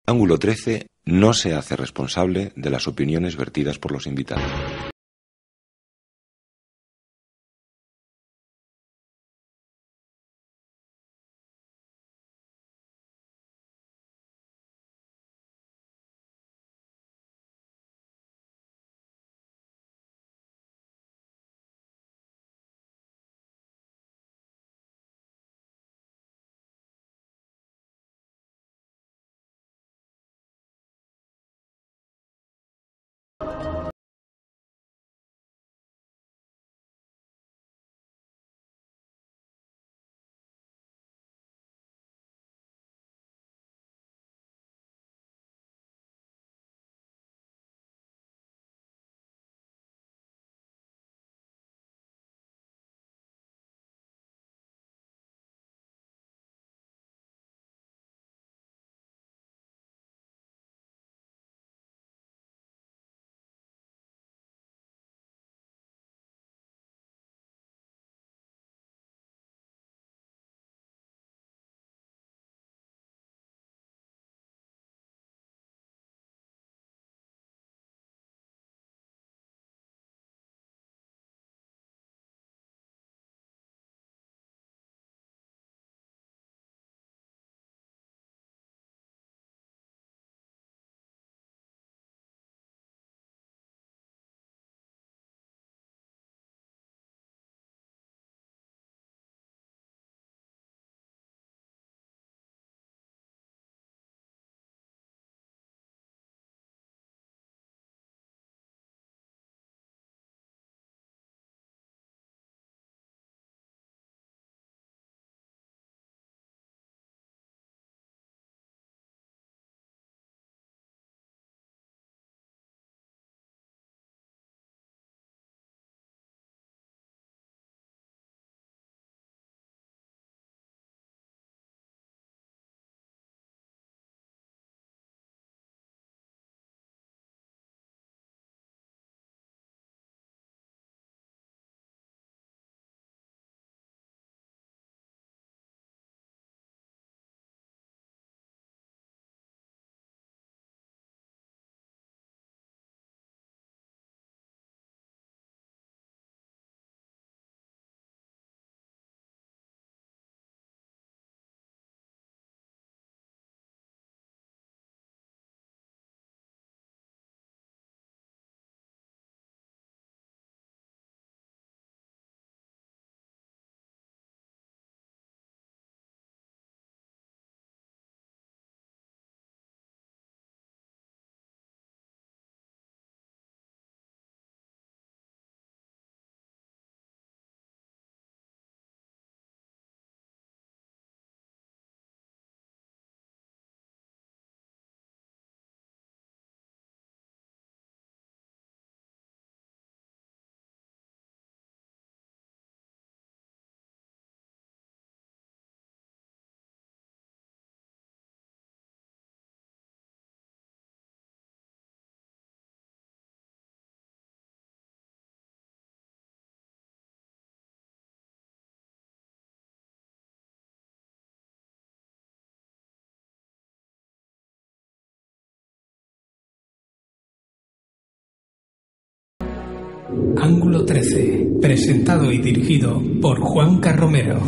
Ángulo 13 no se hace responsable de las opiniones vertidas por los invitados. Ángulo 13, presentado y dirigido por Juanca Romero.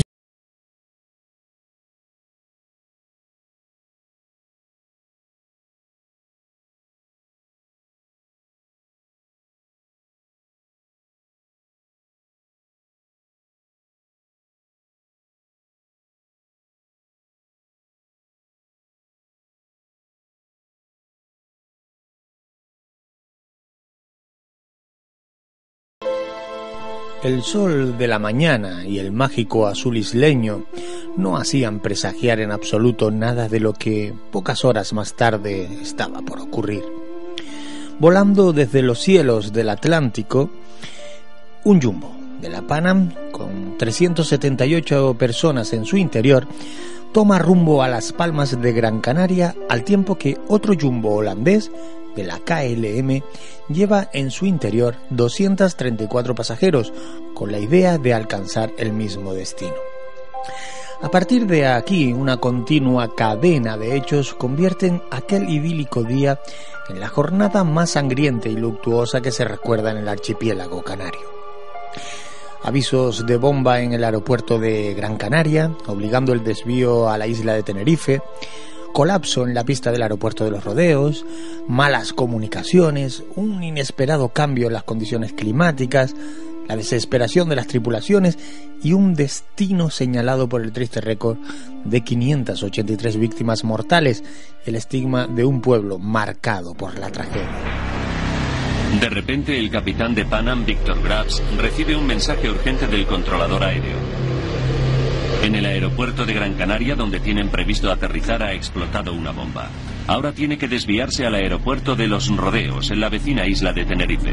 El sol de la mañana y el mágico azul isleño no hacían presagiar en absoluto nada de lo que pocas horas más tarde estaba por ocurrir. Volando desde los cielos del Atlántico, un jumbo de la Panam, con 378 personas en su interior, toma rumbo a Las Palmas de Gran Canaria, al tiempo que otro jumbo holandés de la KLM lleva en su interior 234 pasajeros, con la idea de alcanzar el mismo destino. A partir de aquí, una continua cadena de hechos convierten aquel idílico día en la jornada más sangrienta y luctuosa que se recuerda en el archipiélago canario. Avisos de bomba en el aeropuerto de Gran Canaria, obligando el desvío a la isla de Tenerife, colapso en la pista del aeropuerto de Los Rodeos, malas comunicaciones, un inesperado cambio en las condiciones climáticas, la desesperación de las tripulaciones y un destino señalado por el triste récord de 583 víctimas mortales, el estigma de un pueblo marcado por la tragedia. De repente, el capitán de Pan Am, Victor Graves, recibe un mensaje urgente del controlador aéreo. En el aeropuerto de Gran Canaria, donde tienen previsto aterrizar, ha explotado una bomba. Ahora tiene que desviarse al aeropuerto de Los Rodeos, en la vecina isla de Tenerife.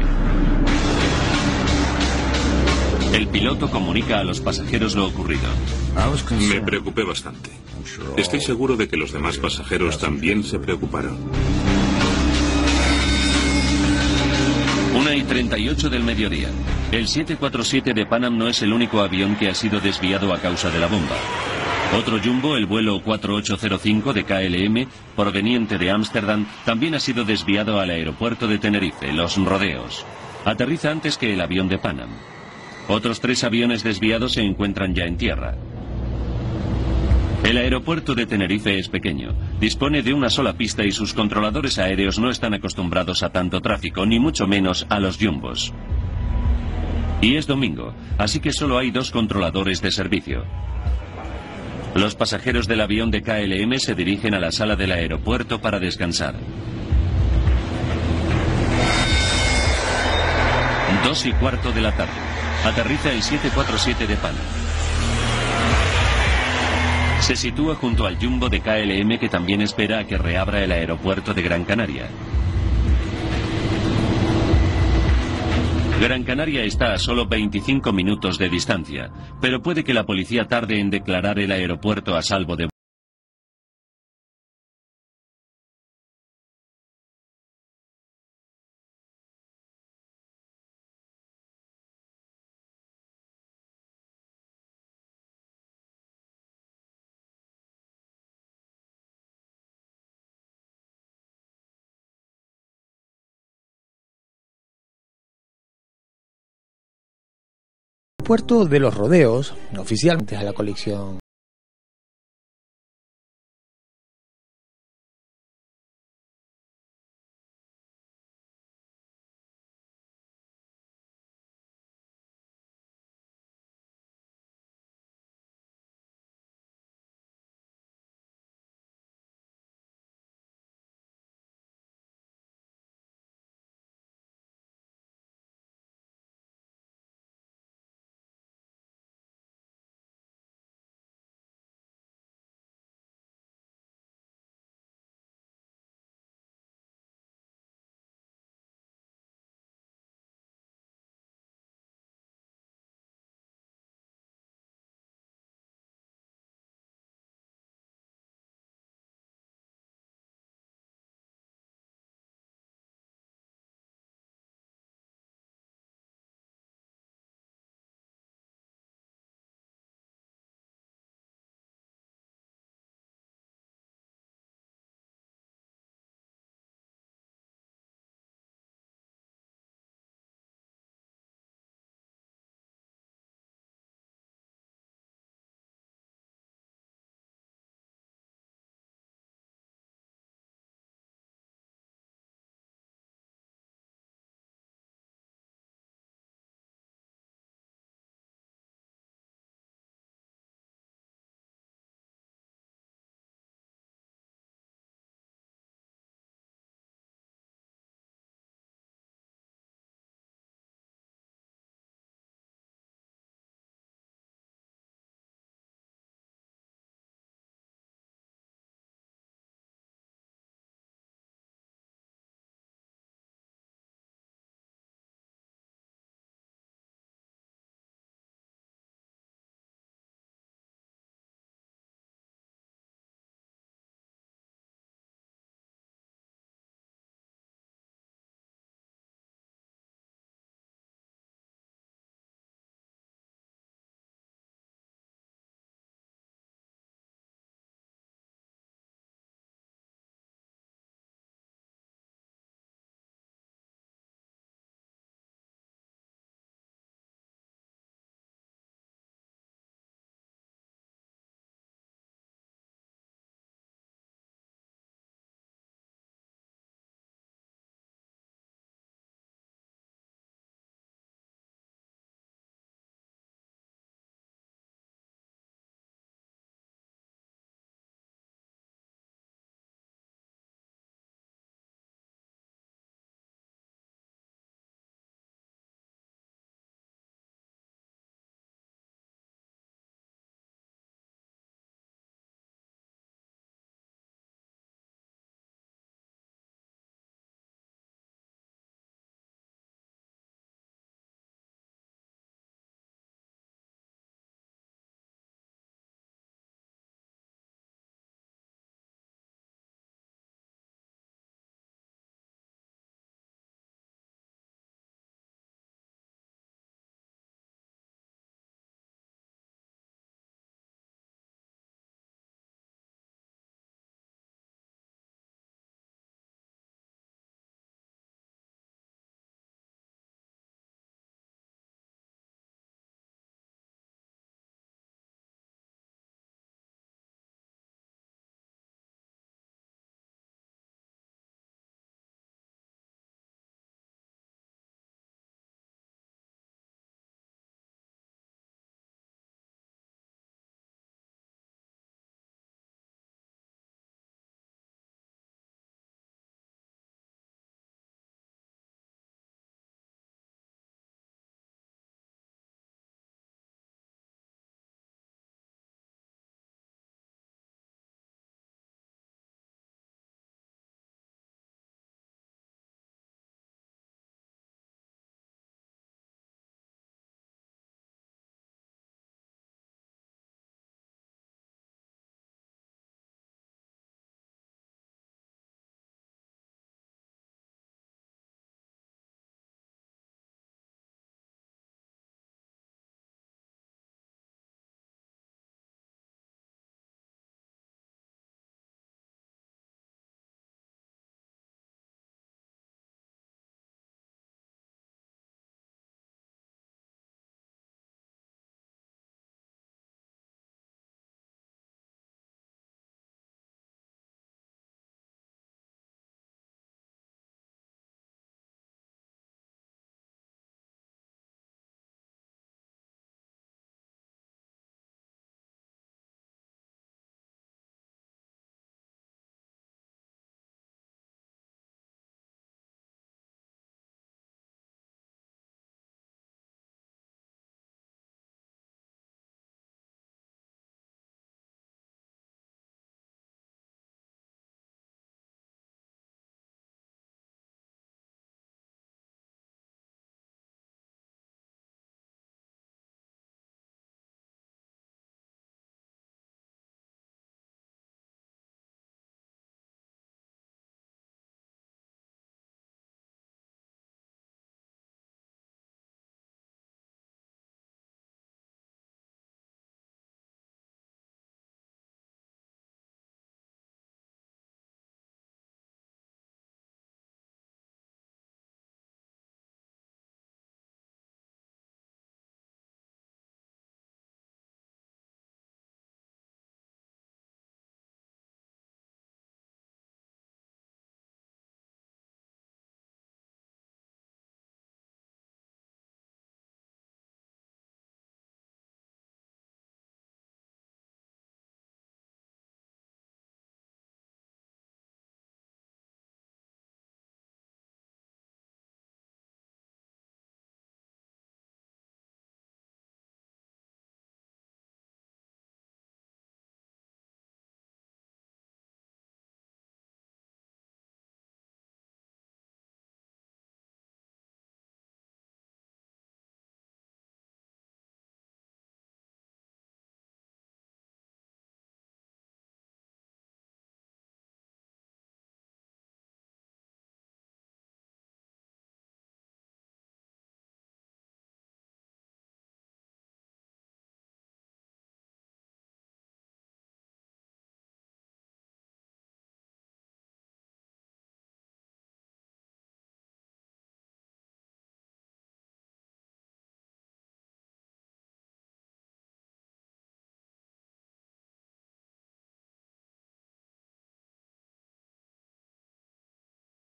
El piloto comunica a los pasajeros lo ocurrido. Me preocupé bastante. Estoy seguro de que los demás pasajeros también se preocuparon. 1:38 del mediodía. El 747 de Pan Am no es el único avión que ha sido desviado a causa de la bomba. Otro jumbo, el vuelo 4805 de KLM, proveniente de Ámsterdam, también ha sido desviado al aeropuerto de Tenerife, Los Rodeos. Aterriza antes que el avión de Pan Am. Otros 3 aviones desviados se encuentran ya en tierra. El aeropuerto de Tenerife es pequeño, dispone de una sola pista y sus controladores aéreos no están acostumbrados a tanto tráfico, ni mucho menos a los jumbos. Y es domingo, así que solo hay 2 controladores de servicio. Los pasajeros del avión de KLM se dirigen a la sala del aeropuerto para descansar. 2:15 de la tarde. Aterriza el 747 de Pan Am. Se sitúa junto al jumbo de KLM que también espera a que reabra el aeropuerto de Gran Canaria. Gran Canaria está a solo 25 minutos de distancia, pero puede que la policía tarde en declarar el aeropuerto a salvo de El aeropuerto de Los Rodeos, oficialmente a la colección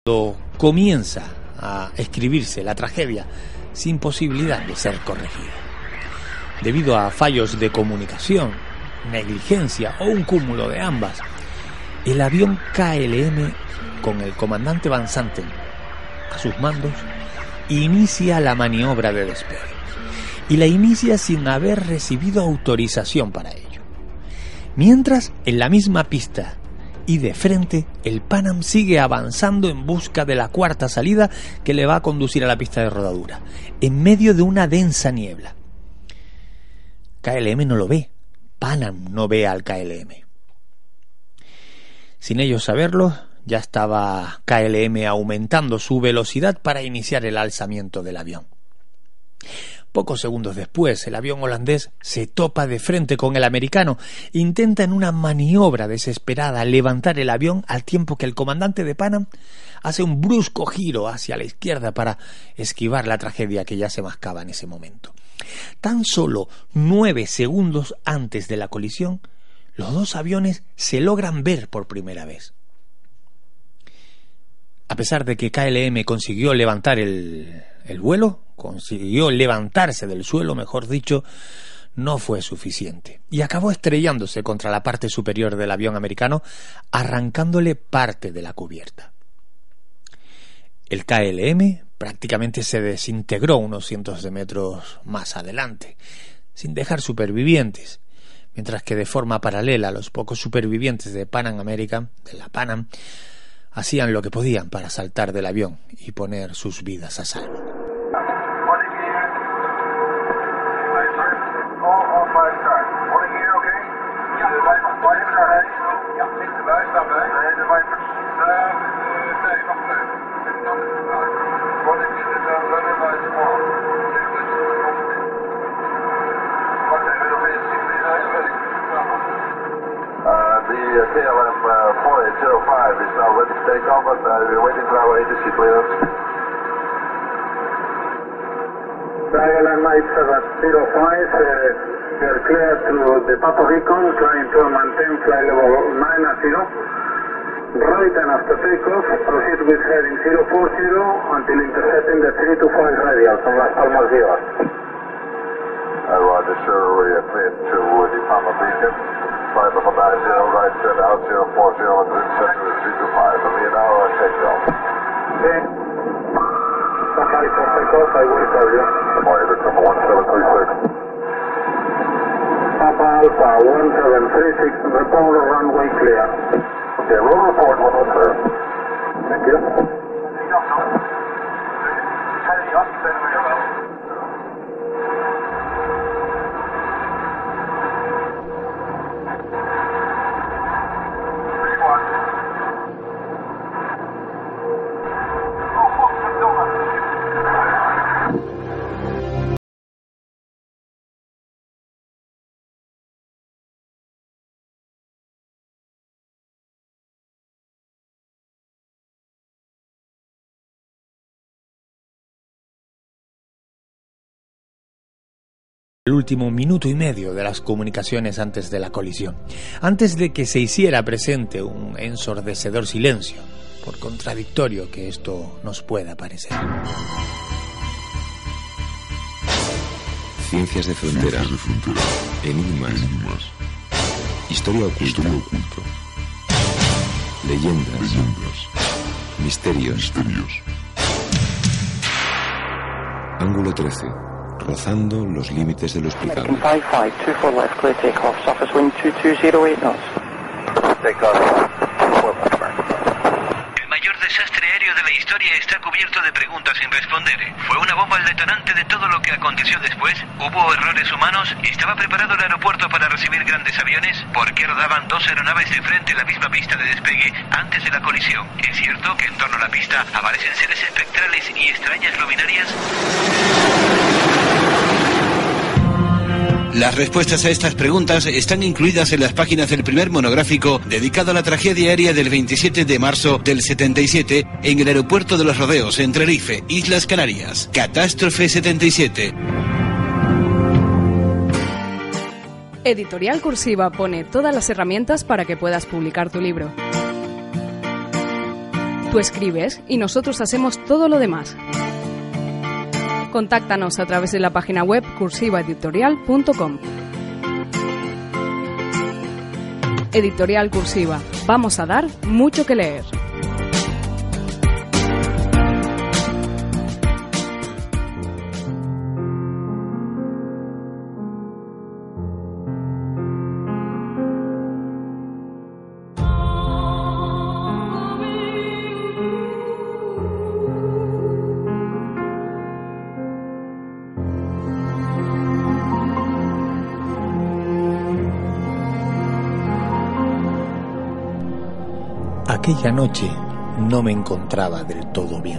comienza a escribirse la tragedia sin posibilidad de ser corregida. Debido a fallos de comunicación, negligencia o un cúmulo de ambas, el avión KLM, con el comandante Van Santen a sus mandos, inicia la maniobra de despegue. Y la inicia sin haber recibido autorización para ello. Mientras, en la misma pista y de frente, el Pan Am sigue avanzando en busca de la cuarta salida que le va a conducir a la pista de rodadura, en medio de una densa niebla. KLM no lo ve, Pan Am no ve al KLM. Sin ellos saberlo, ya estaba KLM aumentando su velocidad para iniciar el alzamiento del avión. Pocos segundos después, el avión holandés se topa de frente con el americano. Intenta en una maniobra desesperada levantar el avión al tiempo que el comandante de Pan Am hace un brusco giro hacia la izquierda para esquivar la tragedia que ya se mascaba en ese momento. Tan solo 9 segundos antes de la colisión, los dos aviones se logran ver por primera vez. A pesar de que KLM consiguió levantar el vuelo, consiguió levantarse del suelo, mejor dicho, no fue suficiente y acabó estrellándose contra la parte superior del avión americano, arrancándole parte de la cubierta. El KLM prácticamente se desintegró unos cientos de metros más adelante, sin dejar supervivientes, mientras que de forma paralela los pocos supervivientes de Pan Am American, de la Pan Am, hacían lo que podían para saltar del avión y poner sus vidas a salvo. The KLM 4805 is now ready to take off, and we're waiting for our agency clearance. KLM 8705, we are clear to the Papa Recon, trying to maintain flight level 9 at 0. Right, and after takeoff, proceed with heading 040 until intercepting the 325 radial from Las Palmas Vivas. Roger, sir, we are clear to the Papa Beacon. Flight level 90, right turn out 040 and intercept with 325. And we are now takeoff. Okay. Papa for takeoff, I will tell you. Morning, Victor 1736. Papa Alpha 1736, report runway clear. Okay, roll report 110. Thank you. El último minuto y medio de las comunicaciones antes de la colisión, antes de que se hiciera presente un ensordecedor silencio, por contradictorio que esto nos pueda parecer. Ciencias de frontera, enigmas, historia oculta, leyendas, misterios. Ángulo 13. Rozando los límites de lo explicable. El mayor desastre aéreo de la historia está cubierto de preguntas sin responder. ¿Fue una bomba el detonante de todo lo que aconteció después? ¿Hubo errores humanos? ¿Estaba preparado el aeropuerto para recibir grandes aviones? ¿Por qué rodaban dos aeronaves de frente en la misma pista de despegue antes de la colisión? ¿Es cierto que en torno a la pista aparecen seres espectrales y extrañas luminarias? Las respuestas a estas preguntas están incluidas en las páginas del primer monográfico dedicado a la tragedia aérea del 27 de marzo del 77 en el aeropuerto de Los Rodeos, en Tenerife, Islas Canarias. Catástrofe 77. Editorial Cursiva pone todas las herramientas para que puedas publicar tu libro. Tú escribes y nosotros hacemos todo lo demás. Contáctanos a través de la página web cursivaeditorial.com. Editorial Cursiva. Vamos a dar mucho que leer. Aquella noche no me encontraba del todo bien.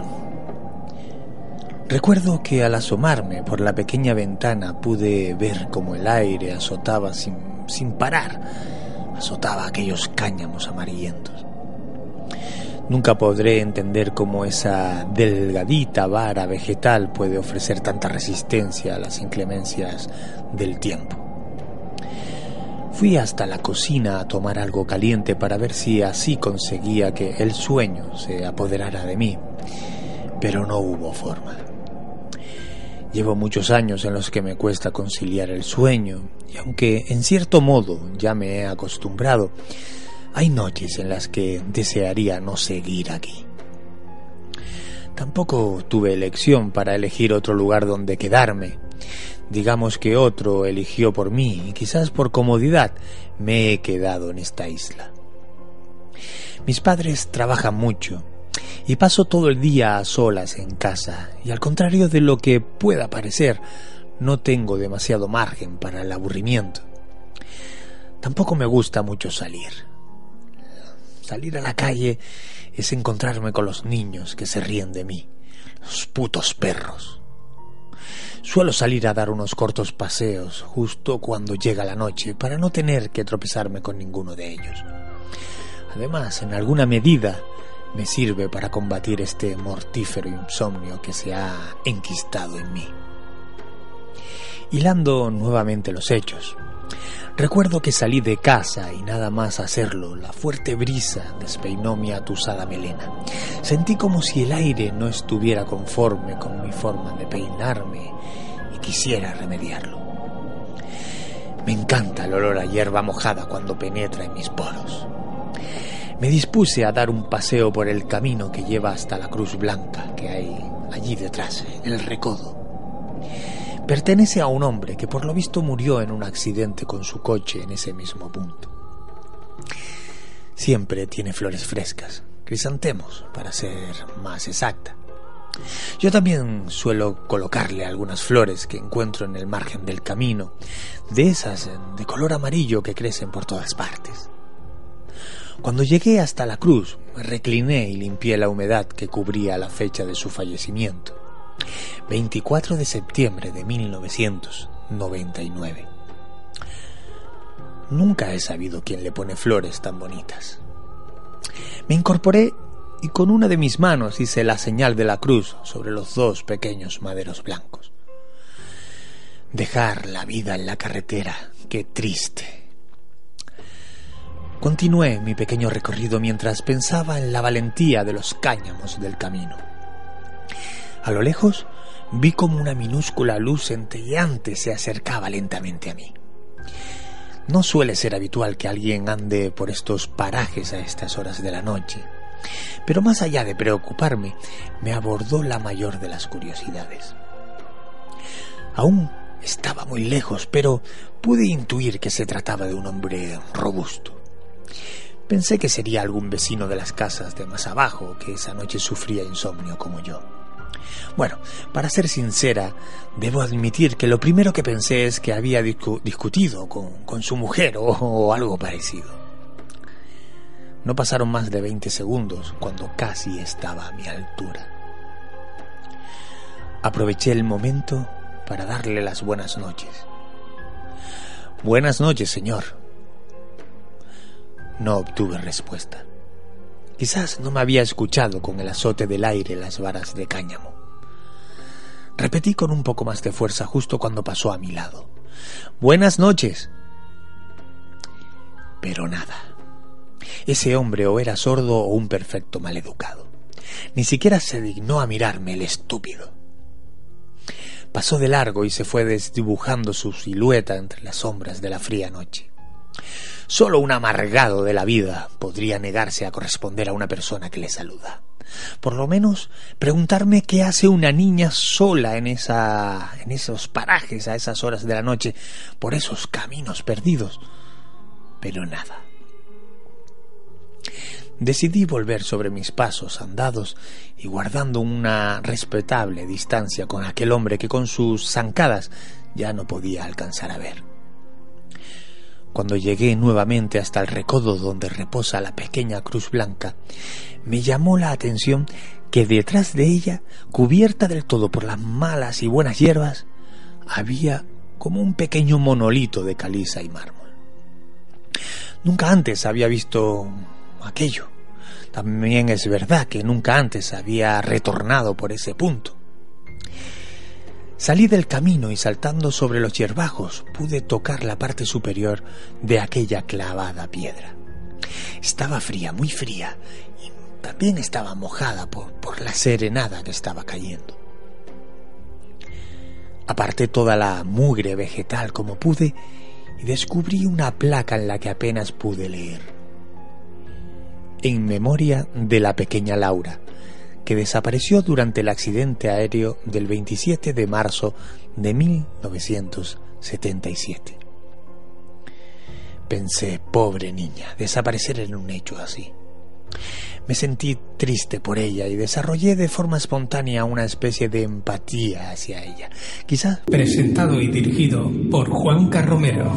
Recuerdo que al asomarme por la pequeña ventana pude ver cómo el aire azotaba sin parar, azotaba aquellos cáñamos amarillentos. Nunca podré entender cómo esa delgadita vara vegetal puede ofrecer tanta resistencia a las inclemencias del tiempo. Fui hasta la cocina a tomar algo caliente para ver si así conseguía que el sueño se apoderara de mí, pero no hubo forma. Llevo muchos años en los que me cuesta conciliar el sueño, y aunque en cierto modo ya me he acostumbrado, hay noches en las que desearía no seguir aquí. Tampoco tuve elección para elegir otro lugar donde quedarme. Digamos que otro eligió por mí y quizás por comodidad me he quedado en esta isla. Mis padres trabajan mucho y paso todo el día a solas en casa y al contrario de lo que pueda parecer, no tengo demasiado margen para el aburrimiento. Tampoco me gusta mucho salir. Salir a la calle es encontrarme con los niños que se ríen de mí, los putos perros. Suelo salir a dar unos cortos paseos justo cuando llega la noche para no tener que tropezarme con ninguno de ellos. Además, en alguna medida, me sirve para combatir este mortífero insomnio que se ha enquistado en mí. Hilando nuevamente los hechos, recuerdo que salí de casa y nada más hacerlo, la fuerte brisa despeinó mi atusada melena. Sentí como si el aire no estuviera conforme con mi forma de peinarme y quisiera remediarlo. Me encanta el olor a hierba mojada cuando penetra en mis poros. Me dispuse a dar un paseo por el camino que lleva hasta la Cruz Blanca que hay allí detrás, en el recodo. Pertenece a un hombre que por lo visto murió en un accidente con su coche en ese mismo punto. Siempre tiene flores frescas, crisantemos para ser más exacta. Yo también suelo colocarle algunas flores que encuentro en el margen del camino, de esas de color amarillo que crecen por todas partes. Cuando llegué hasta la cruz, me recliné y limpié la humedad que cubría la fecha de su fallecimiento. 24 de septiembre de 1999. Nunca he sabido quién le pone flores tan bonitas. Me incorporé y con una de mis manos hice la señal de la cruz sobre los dos pequeños maderos blancos. Dejar la vida en la carretera, qué triste. Continué mi pequeño recorrido mientras pensaba en la valentía de los cáñamos del camino. A lo lejos vi como una minúscula luz centelleante se acercaba lentamente a mí. No suele ser habitual que alguien ande por estos parajes a estas horas de la noche, pero más allá de preocuparme, me abordó la mayor de las curiosidades. Aún estaba muy lejos, pero pude intuir que se trataba de un hombre robusto. Pensé que sería algún vecino de las casas de más abajo que esa noche sufría insomnio como yo. Bueno, para ser sincera, debo admitir que lo primero que pensé es que había discutido con su mujer o algo parecido. No pasaron más de 20 segundos cuando casi estaba a mi altura. Aproveché el momento para darle las buenas noches. Buenas noches, señor. No obtuve respuesta. Quizás no me había escuchado con el azote del aire las varas de cáñamo. Repetí con un poco más de fuerza justo cuando pasó a mi lado. Buenas noches. Pero nada. Ese hombre o era sordo o un perfecto maleducado. Ni siquiera se dignó a mirarme, el estúpido. Pasó de largo y se fue desdibujando su silueta entre las sombras de la fría noche. Solo un amargado de la vida podría negarse a corresponder a una persona que le saluda. Por lo menos preguntarme qué hace una niña sola en esos parajes a esas horas de la noche, por esos caminos perdidos. Pero nada. Decidí volver sobre mis pasos andados y guardando una respetable distancia con aquel hombre que con sus zancadas ya no podía alcanzar a ver. Cuando llegué nuevamente hasta el recodo donde reposa la pequeña cruz blanca, me llamó la atención que detrás de ella, cubierta del todo por las malas y buenas hierbas, había como un pequeño monolito de caliza y mármol. Nunca antes había visto aquello. También es verdad que nunca antes había retornado por ese punto. Salí del camino y saltando sobre los hierbajos pude tocar la parte superior de aquella clavada piedra. Estaba fría, muy fría, y también estaba mojada por la serenada que estaba cayendo. Aparté toda la mugre vegetal como pude y descubrí una placa en la que apenas pude leer. En memoria de la pequeña Laura, que desapareció durante el accidente aéreo del 27 de marzo de 1977. Pensé, pobre niña, desaparecer en un hecho así. Me sentí triste por ella y desarrollé de forma espontánea una especie de empatía hacia ella. Quizás... Presentado y dirigido por Juan Carromero.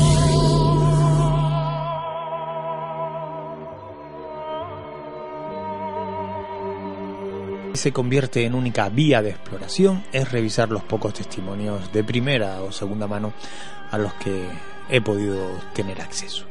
Se convierte en única vía de exploración es revisar los pocos testimonios de primera o segunda mano a los que he podido tener acceso.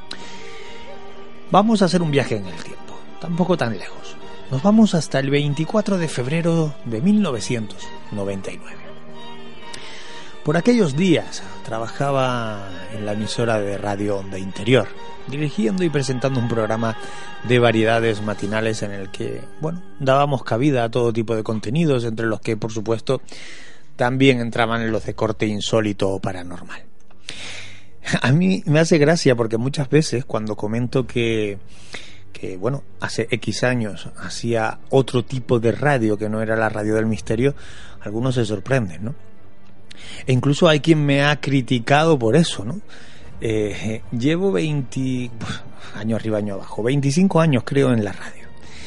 Vamos a hacer un viaje en el tiempo, tampoco tan lejos. Nos vamos hasta el 24 de febrero de 1999. Por aquellos días trabajaba en la emisora de Radio Onda Interior, dirigiendo y presentando un programa de variedades matinales en el que, dábamos cabida a todo tipo de contenidos, entre los que, por supuesto, también entraban los de corte insólito o paranormal. A mí me hace gracia porque muchas veces cuando comento que hace X años hacía otro tipo de radio que no era la radio del misterio, algunos se sorprenden, ¿no? E incluso hay quien me ha criticado por eso, ¿no? Llevo 20 año arriba, año abajo, 25 años creo en la radio.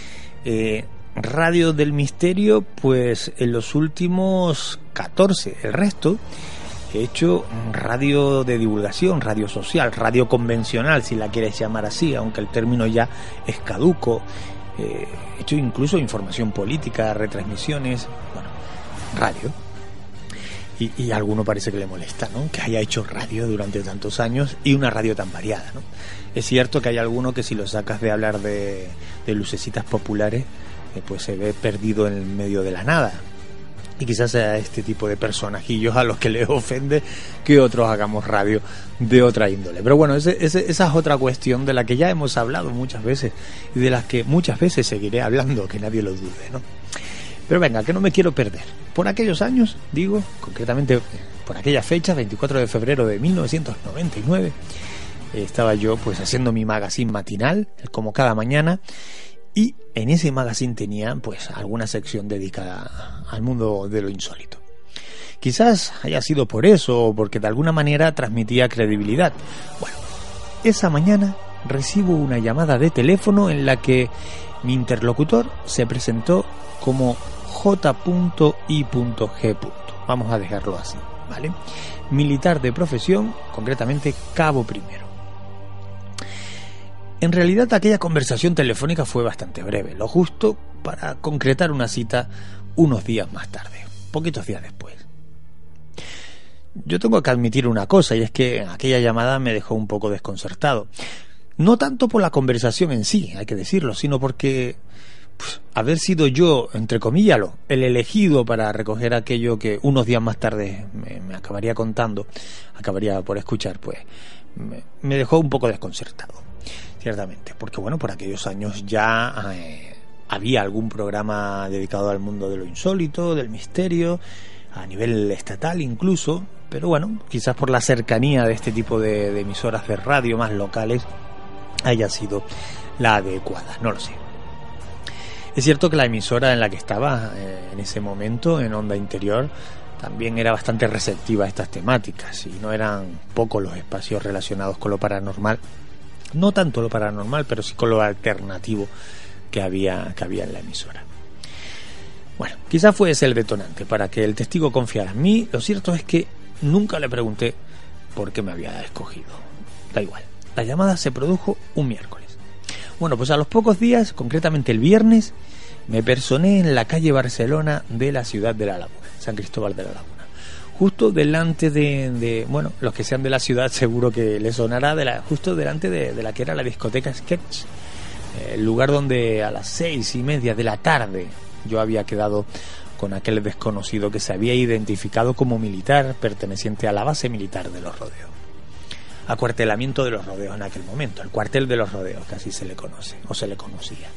Radio del misterio, pues en los últimos 14, el resto he hecho radio de divulgación, radio social, radio convencional, si la quieres llamar así, aunque el término ya es caduco. He hecho incluso información política, retransmisiones, radio. Y a alguno parece que le molesta, ¿no?, que haya hecho radio durante tantos años y una radio tan variada, ¿no? Es cierto que hay alguno que si lo sacas de hablar de lucecitas populares, pues se ve perdido en el medio de la nada. Y quizás sea este tipo de personajillos a los que les ofende que otros hagamos radio de otra índole. Pero bueno, esa es otra cuestión de la que ya hemos hablado muchas veces y de las que muchas veces seguiré hablando, que nadie lo dude, ¿no? Pero venga, que no me quiero perder. Por aquellos años, digo, concretamente por aquella fecha, 24 de febrero de 1999, estaba yo pues haciendo mi magazine matinal, como cada mañana, y en ese magazine tenía pues alguna sección dedicada al mundo de lo insólito. Quizás haya sido por eso o porque de alguna manera transmitía credibilidad. Bueno, esa mañana recibo una llamada de teléfono en la que mi interlocutor se presentó como J.I.G. Vamos a dejarlo así, ¿vale? Militar de profesión, concretamente cabo primero. En realidad aquella conversación telefónica fue bastante breve, lo justo para concretar una cita unos días más tarde, poquitos días después. Yo tengo que admitir una cosa, y es que aquella llamada me dejó un poco desconcertado. No tanto por la conversación en sí, hay que decirlo, sino porque haber sido yo, entre comillas, el elegido para recoger aquello que unos días más tarde me acabaría contando, acabaría por escuchar, pues me dejó un poco desconcertado, ciertamente, porque por aquellos años ya había algún programa dedicado al mundo de lo insólito, del misterio, a nivel estatal incluso, pero bueno, quizás por la cercanía de este tipo de emisoras de radio más locales haya sido la adecuada, no lo sé. Es cierto que la emisora en la que estaba en ese momento, en Onda Interior, también era bastante receptiva a estas temáticas y no eran pocos los espacios relacionados con lo paranormal, no tanto lo paranormal, pero sí con lo alternativo que había en la emisora. Bueno, quizás fue ese el detonante para que el testigo confiara en mí. Lo cierto es que nunca le pregunté por qué me había escogido. Da igual, la llamada se produjo un miércoles. Bueno, pues a los pocos días, concretamente el viernes, me personé en la calle Barcelona de la ciudad de La Laguna, San Cristóbal de la Laguna, justo delante de bueno, los que sean de la ciudad seguro que les sonará, justo delante de la que era la discoteca Sketch, el lugar donde a las 6:30 de la tarde yo había quedado con aquel desconocido que se había identificado como militar perteneciente a la base militar de Los Rodeos. Acuartelamiento de Los Rodeos en aquel momento, el cuartel de Los Rodeos, que así se le conoce, o se le conocía.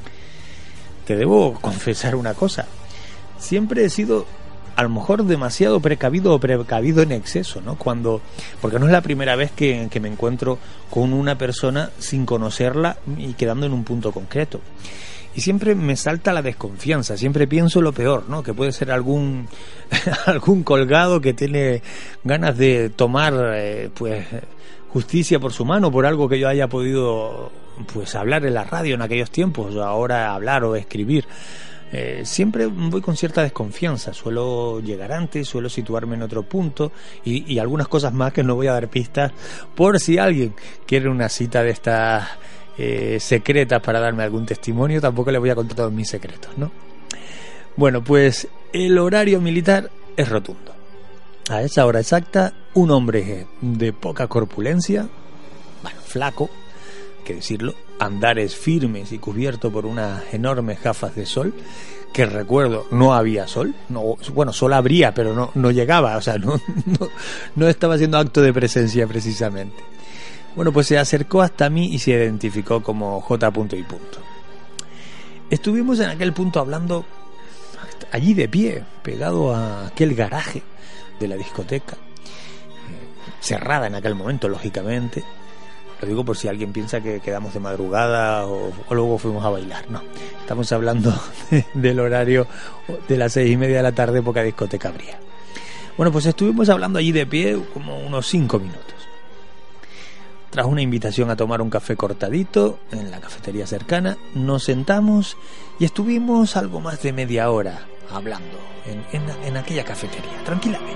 Te debo confesar una cosa, siempre he sido a lo mejor demasiado precavido o precavido en exceso, ¿no? Porque no es la primera vez que me encuentro con una persona sin conocerla y quedando en un punto concreto. Y siempre me salta la desconfianza, siempre pienso lo peor, ¿no? Que puede ser algún colgado que tiene ganas de tomar pues justicia por su mano, por algo que yo haya podido pues hablar en la radio en aquellos tiempos, o ahora hablar o escribir. Siempre voy con cierta desconfianza, suelo llegar antes, suelo situarme en otro punto y algunas cosas más que no voy a dar pistas por si alguien quiere una cita de estas secretas para darme algún testimonio. Tampoco le voy a contar todos mis secretos, ¿no? Bueno, pues el horario militar es rotundo. A esa hora exacta, un hombre de poca corpulencia, bueno, flaco, hay que decirlo, andares firmes y cubierto por unas enormes gafas de sol, que recuerdo no había sol, bueno, sol habría, pero no llegaba, o sea, no estaba haciendo acto de presencia precisamente. Bueno, pues se acercó hasta mí y se identificó como J. y punto. Estuvimos en aquel punto hablando allí de pie, pegado a aquel garaje de la discoteca, cerrada en aquel momento, lógicamente. Lo digo por si alguien piensa que quedamos de madrugada o luego fuimos a bailar. No, estamos hablando del horario de las 6:30 de la tarde, poca discoteca habría. Bueno, pues estuvimos hablando allí de pie como unos 5 minutos. Tras una invitación a tomar un café cortadito en la cafetería cercana, nos sentamos y estuvimos algo más de media hora hablando en aquella cafetería, tranquilamente.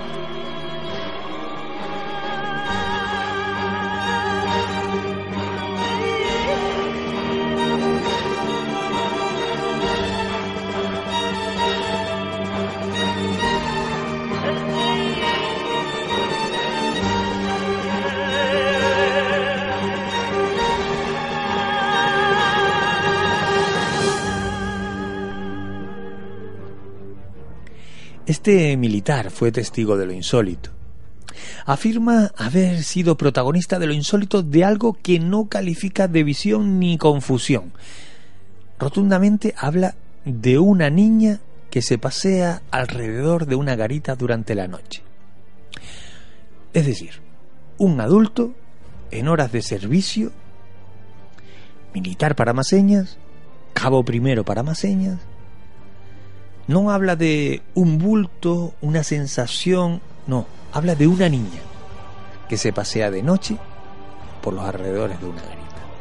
Este militar fue testigo de lo insólito. Afirma haber sido protagonista de lo insólito de algo que no califica de visión ni confusión. Rotundamente habla de una niña que se pasea alrededor de una garita durante la noche. Es decir, un adulto en horas de servicio, militar para Maseñas, cabo primero para Maseñas. No habla de un bulto, una sensación, no, habla de una niña que se pasea de noche por los alrededores de una garita.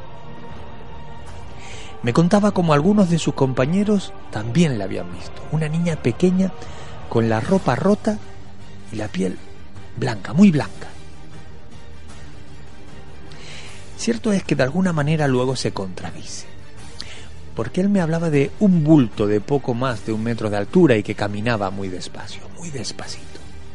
Me contaba cómo algunos de sus compañeros también la habían visto. Una niña pequeña con la ropa rota y la piel blanca, muy blanca. Cierto es que de alguna manera luego se contradice, porque él me hablaba de un bulto de poco más de 1 metro de altura y que caminaba muy despacio, muy despacito.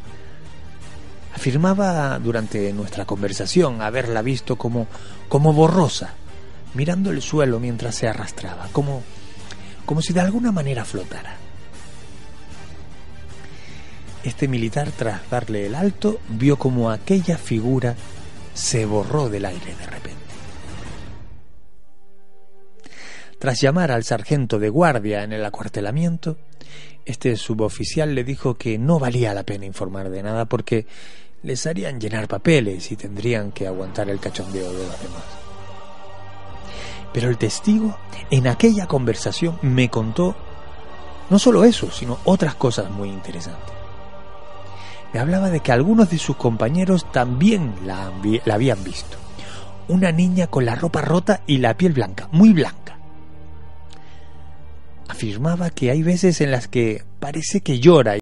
Afirmaba durante nuestra conversación haberla visto como borrosa, mirando el suelo mientras se arrastraba, como si de alguna manera flotara. Este militar, tras darle el alto, vio como aquella figura se borró del aire de repente. Tras llamar al sargento de guardia en el acuartelamiento, este suboficial le dijo que no valía la pena informar de nada porque les harían llenar papeles y tendrían que aguantar el cachondeo de los demás. Pero el testigo en aquella conversación me contó no solo eso, sino otras cosas muy interesantes. Me hablaba de que algunos de sus compañeros también la habían visto. Una niña con la ropa rota y la piel blanca, muy blanca. Afirmaba que hay veces en las que parece que llora.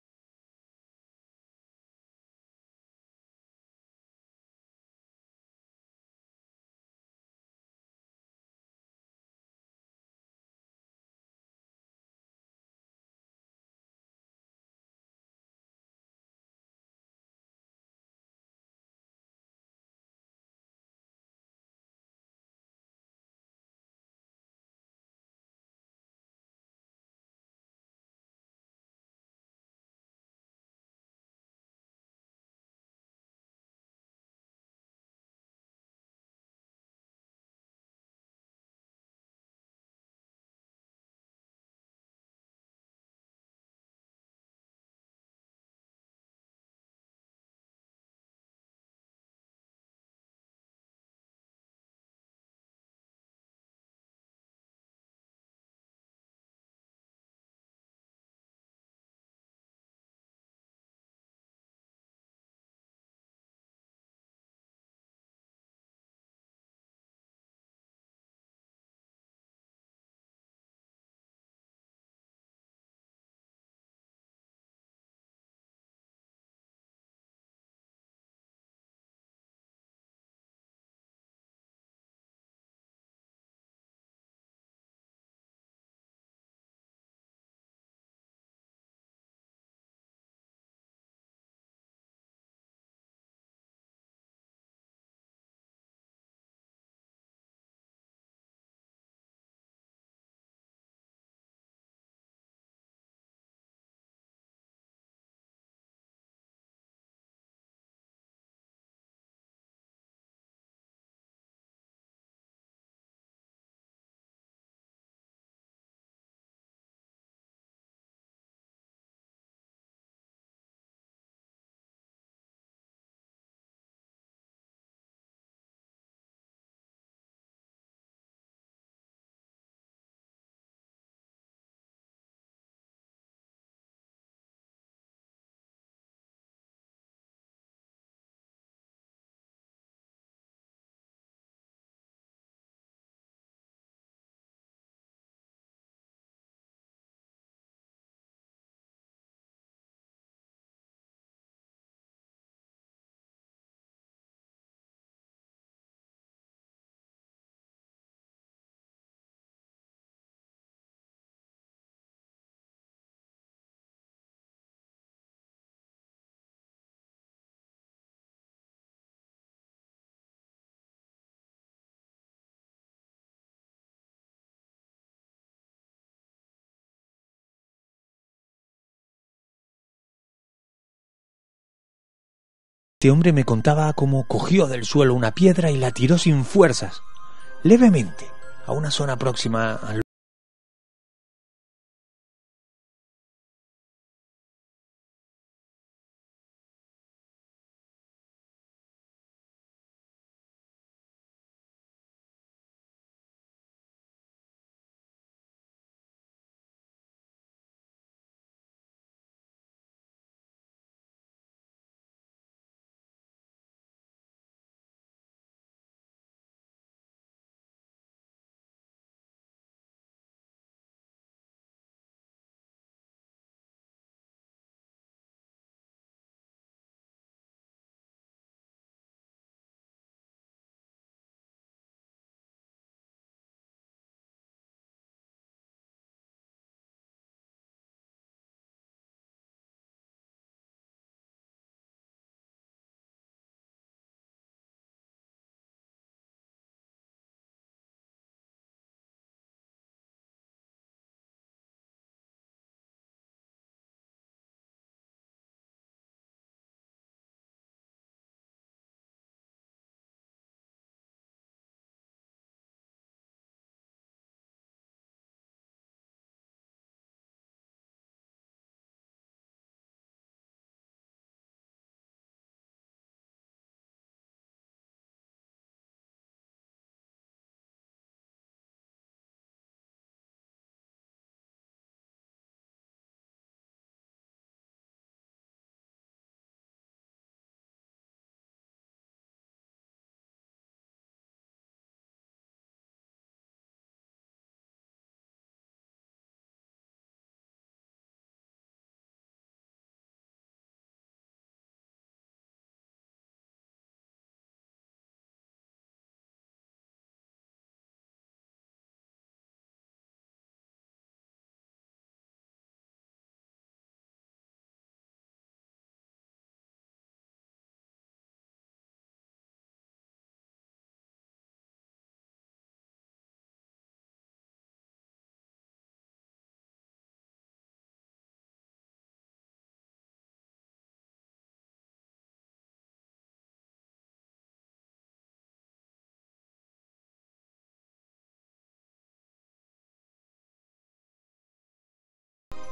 Este hombre me contaba cómo cogió del suelo una piedra y la tiró sin fuerzas, levemente, a una zona próxima al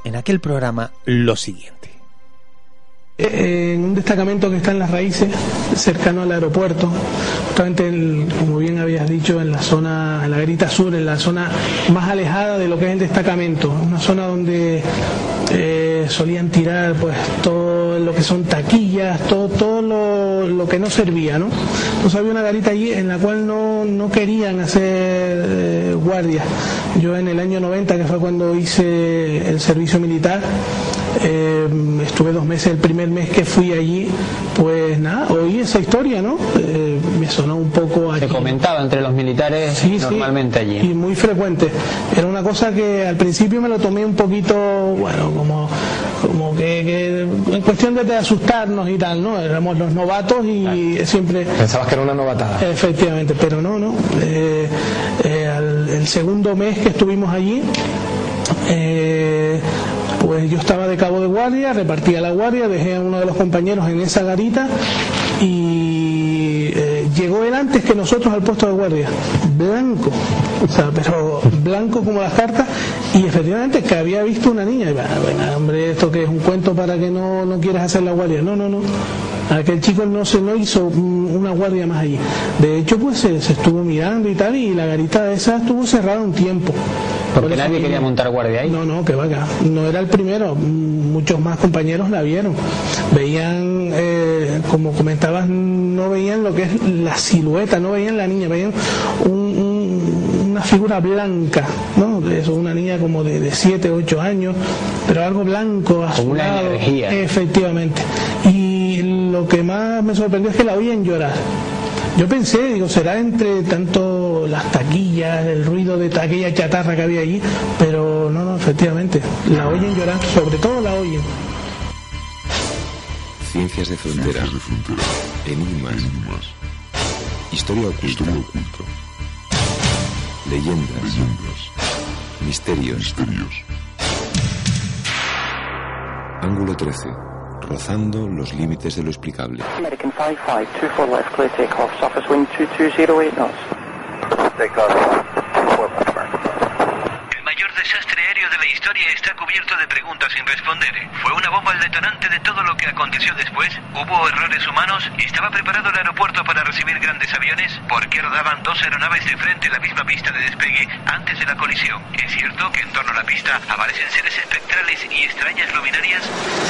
en aquel programa lo siguiente. En un destacamento que está en Las Raíces, cercano al aeropuerto, justamente, como bien habías dicho, en la zona, en la Garita Sur, en la zona más alejada de lo que es el destacamento, una zona donde solían tirar pues todo lo que son taquillas, todo lo que no servía, ¿no? Entonces había una garita allí en la cual no querían hacer guardias. Yo en el año 90, que fue cuando hice el servicio militar, estuve 2 meses, el primer mes que fui allí, pues nada, oí esa historia, ¿no? Me sonó un poco aquí. Se comentaba entre los militares, sí, normalmente allí. Y muy frecuente. Era una cosa que al principio me lo tomé un poquito, bueno, como que en cuestión de asustarnos y tal, ¿no? Éramos los novatos y claro, siempre... Pensabas que era una novatada. Efectivamente, pero no. El segundo mes que estuvimos allí, pues yo estaba de cabo de guardia, repartía la guardia, dejé a uno de los compañeros en esa garita y llegó él antes que nosotros al puesto de guardia, blanco, o sea, pero blanco como las cartas, y efectivamente que había visto una niña. Y bueno, hombre, esto que es un cuento para que no quieras hacer la guardia. No. Aquel chico no hizo una guardia más allí. De hecho, pues se estuvo mirando y tal, y la garita esa estuvo cerrada un tiempo. Porque nadie quería montar guardia ahí. No, que va acá. No era el primero. Muchos más compañeros la vieron. Veían, como comentabas, no veían lo que es la silueta, no veían la niña, veían una figura blanca, ¿no? Eso, una niña como de 7, 8 años, pero algo blanco, azulado. Como una energía. Efectivamente. Y lo que más me sorprendió es que la oían llorar. Yo pensé, digo, será entre tanto las taquillas, el ruido de aquella chatarra que había allí, pero no, efectivamente, la oyen llorar, sobre todo la oyen. Ciencias de frontera, enigmas, historia oculta, leyendas, misterios. Ángulo 13. Rozando los límites de lo explicable. American 5524 left, clear takeoff, surface wind 2208 knots. Takeoff, 4 El mayor desastre aéreo de la historia está cubierto de preguntas sin responder. ¿Fue una bomba el detonante de todo lo que aconteció después? ¿Hubo errores humanos? ¿Estaba preparado el aeropuerto para recibir grandes aviones? ¿Por qué rodaban 2 aeronaves de frente en la misma pista de despegue antes de la colisión? ¿Es cierto que en torno a la pista aparecen seres espectrales y extrañas luminarias?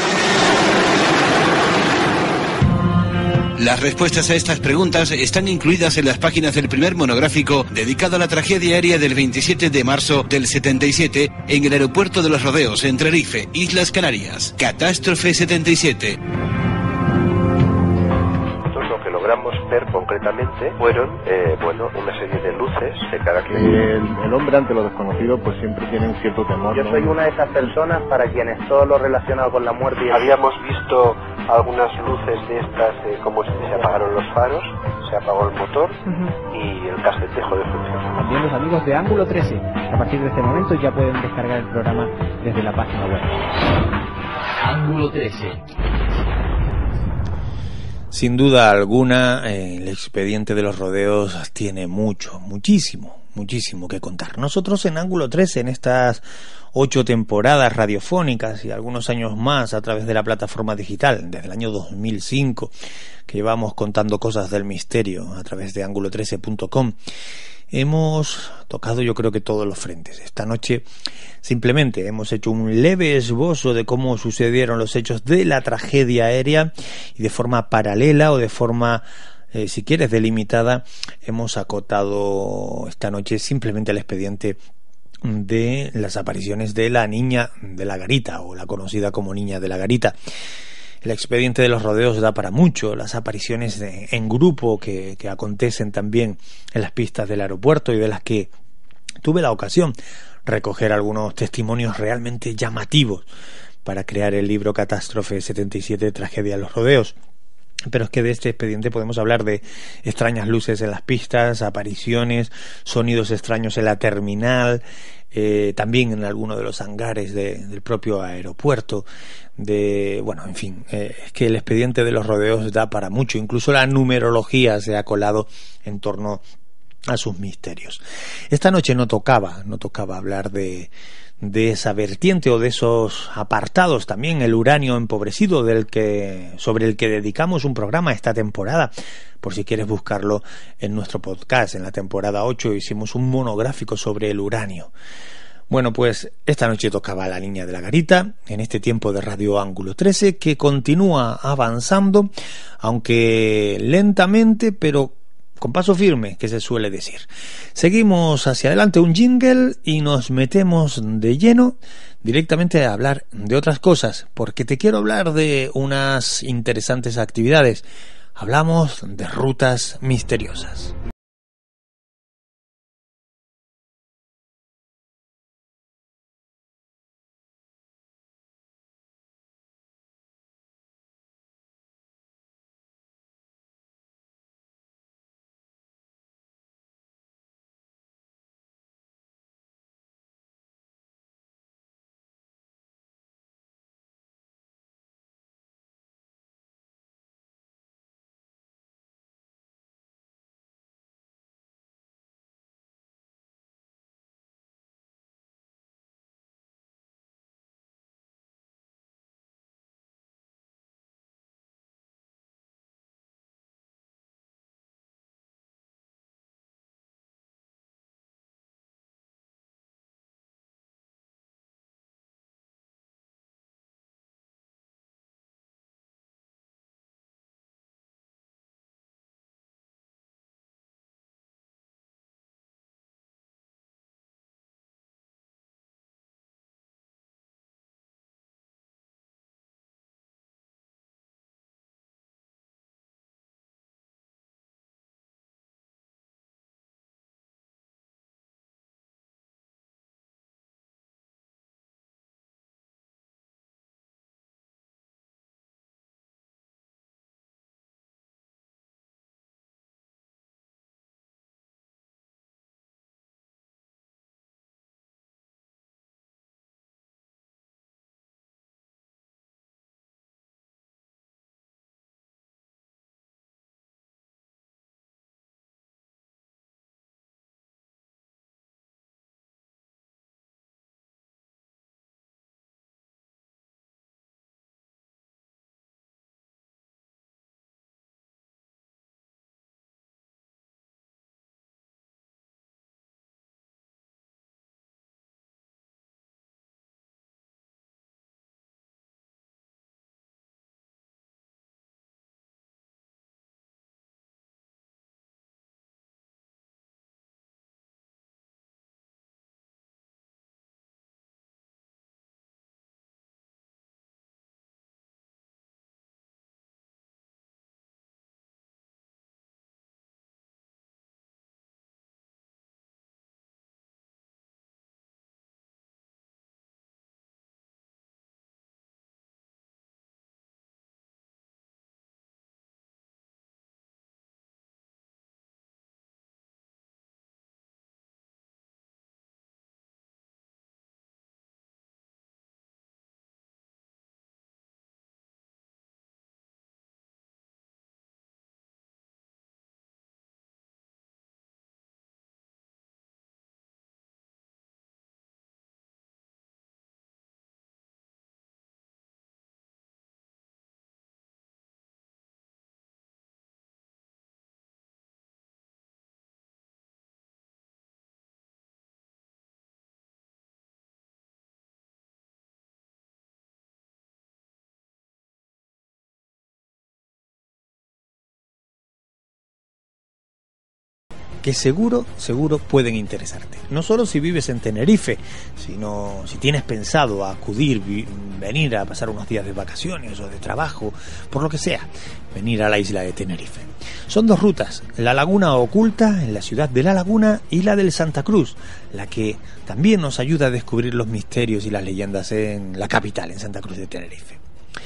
Las respuestas a estas preguntas están incluidas en las páginas del primer monográfico dedicado a la tragedia aérea del 27 de marzo del 77 en el aeropuerto de Los Rodeos, en Tenerife, Islas Canarias. Catástrofe 77. Lo que logramos ver concretamente fueron, una serie de luces de carácter. El hombre ante lo desconocido pues siempre tiene un cierto temor. Yo soy una de esas personas para quienes todo lo relacionado con la muerte. Habíamos visto algunas luces de estas, como se apagaron los faros, se apagó el motor y el casetejo de funcionamiento. También los amigos de Ángulo 13, a partir de este momento ya pueden descargar el programa desde la página web. Ángulo 13. Sin duda alguna, el expediente de los rodeos tiene muchísimo que contar. Nosotros en Ángulo 13, en estas 8 temporadas radiofónicas y algunos años más a través de la plataforma digital, desde el año 2005, que llevamos contando cosas del misterio a través de ángulo13.com, hemos tocado yo creo que todos los frentes. Esta noche simplemente hemos hecho un leve esbozo de cómo sucedieron los hechos de la tragedia aérea y de forma paralela o de forma, si quieres, delimitada, hemos acotado esta noche simplemente el expediente de las apariciones de la niña de la garita, o la conocida como niña de la garita. El expediente de los rodeos da para mucho, las apariciones en grupo que acontecen también en las pistas del aeropuerto y de las que tuve la ocasión recoger algunos testimonios realmente llamativos para crear el libro Catástrofe 77, Tragedia en los Rodeos. Pero es que de este expediente podemos hablar de extrañas luces en las pistas, apariciones, sonidos extraños en la terminal, también en alguno de los hangares del propio aeropuerto, en fin, es que el expediente de los rodeos da para mucho, incluso la numerología se ha colado en torno a sus misterios. Esta noche no tocaba hablar de de esa vertiente o de esos apartados, también el uranio empobrecido sobre el que dedicamos un programa esta temporada. Por si quieres buscarlo en nuestro podcast, en la temporada 8 hicimos un monográfico sobre el uranio. Bueno, pues esta noche tocaba La Niña de la Garita, en este tiempo de Radio Ángulo 13, que continúa avanzando, aunque lentamente, pero con paso firme, que se suele decir. Seguimos hacia adelante un jingle y nos metemos de lleno directamente a hablar de otras cosas, porque te quiero hablar de unas interesantes actividades. Hablamos de rutas misteriosas. Que seguro pueden interesarte. No solo si vives en Tenerife, sino si tienes pensado acudir, venir a pasar unos días de vacaciones o de trabajo, por lo que sea, venir a la isla de Tenerife. Son dos rutas, la Laguna Oculta en la ciudad de La Laguna y la del Santa Cruz, la que también nos ayuda a descubrir los misterios y las leyendas en la capital, en Santa Cruz de Tenerife.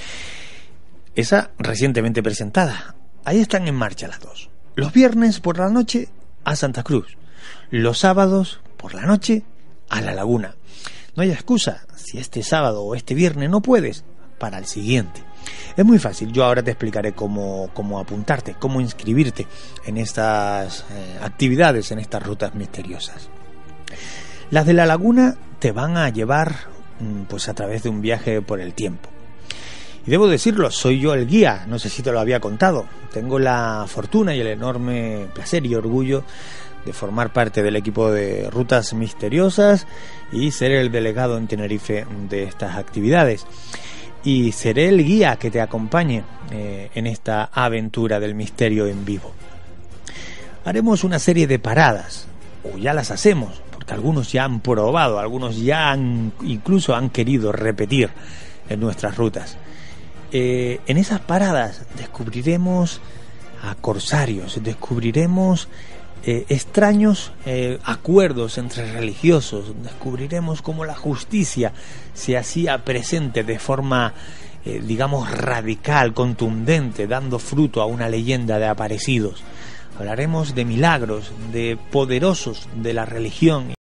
Esa recientemente presentada. Ahí están en marcha las dos. Los viernes por la noche a Santa Cruz, los sábados por la noche a La Laguna. No hay excusa, si este sábado o este viernes no puedes, para el siguiente. Es muy fácil, yo ahora te explicaré cómo apuntarte, cómo inscribirte en estas actividades, en estas rutas misteriosas. Las de la laguna te van a llevar pues a través de un viaje por el tiempo. Y debo decirlo, soy yo el guía, no sé si te lo había contado. Tengo la fortuna y el enorme placer y orgullo de formar parte del equipo de Rutas Misteriosas y ser el delegado en Tenerife de estas actividades. Y seré el guía que te acompañe en esta aventura del misterio en vivo. Haremos una serie de paradas, o ya las hacemos, porque algunos ya han probado, algunos ya incluso han querido repetir en nuestras rutas. En esas paradas descubriremos a corsarios, descubriremos extraños acuerdos entre religiosos, descubriremos cómo la justicia se hacía presente de forma, digamos, radical, contundente, dando fruto a una leyenda de aparecidos. Hablaremos de milagros, de poderosos de la religión.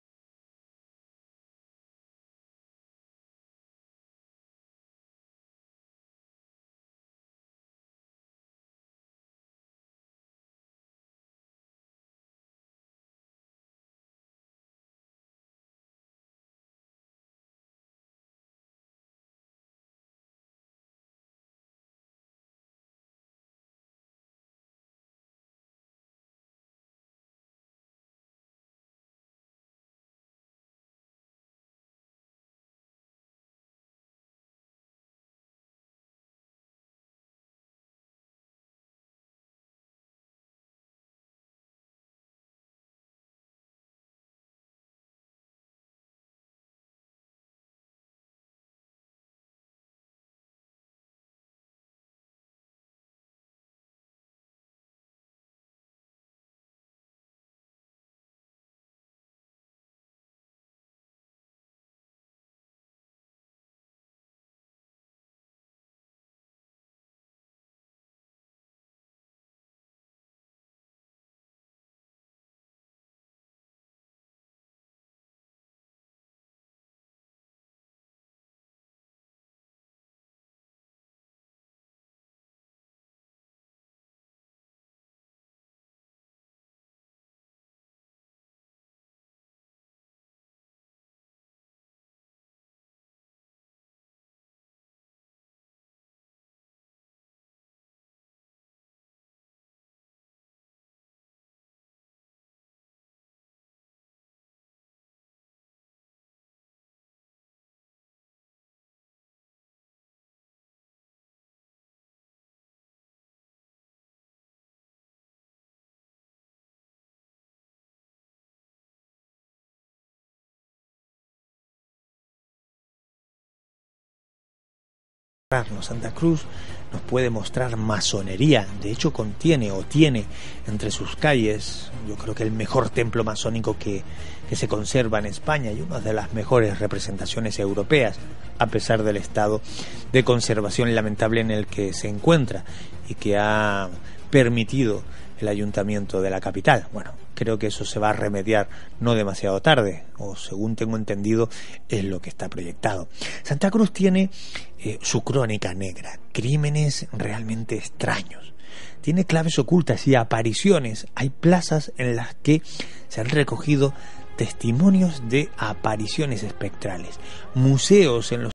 Santa Cruz nos puede mostrar masonería, de hecho contiene o tiene entre sus calles, yo creo que el mejor templo masónico que se conserva en España y una de las mejores representaciones europeas, a pesar del estado de conservación lamentable en el que se encuentra y que ha permitido el ayuntamiento de la capital. Bueno, creo que eso se va a remediar no demasiado tarde, o según tengo entendido es lo que está proyectado. Santa Cruz tiene su crónica negra, crímenes realmente extraños, tiene claves ocultas y apariciones. Hay plazas en las que se han recogido testimonios de apariciones espectrales, museos en los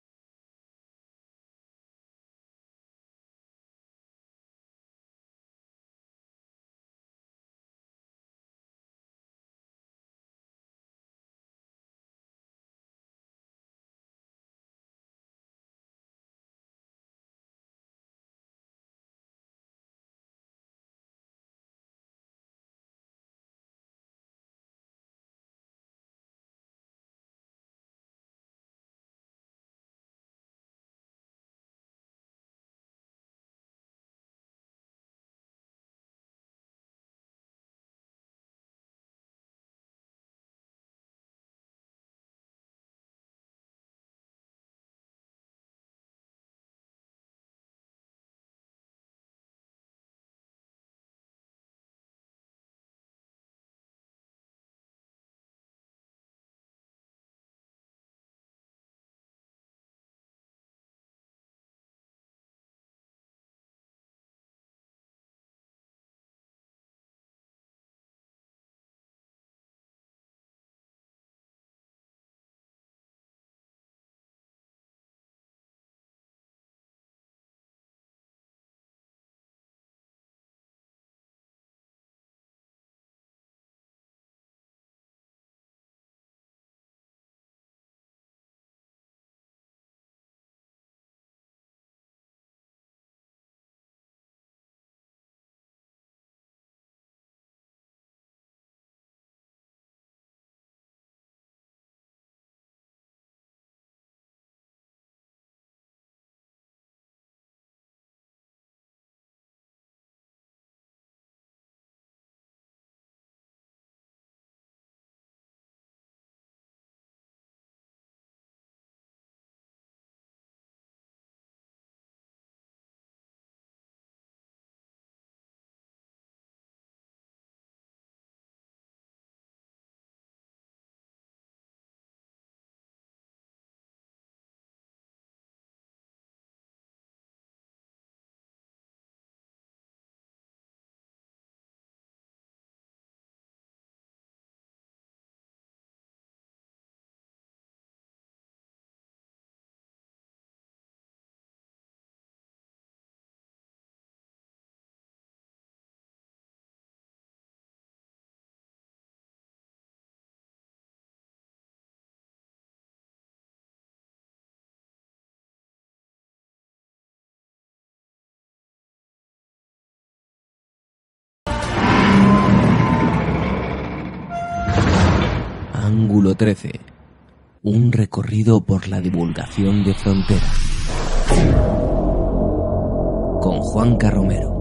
Ángulo 13. Un recorrido por la divulgación de fronteras. Con Juanca Romero.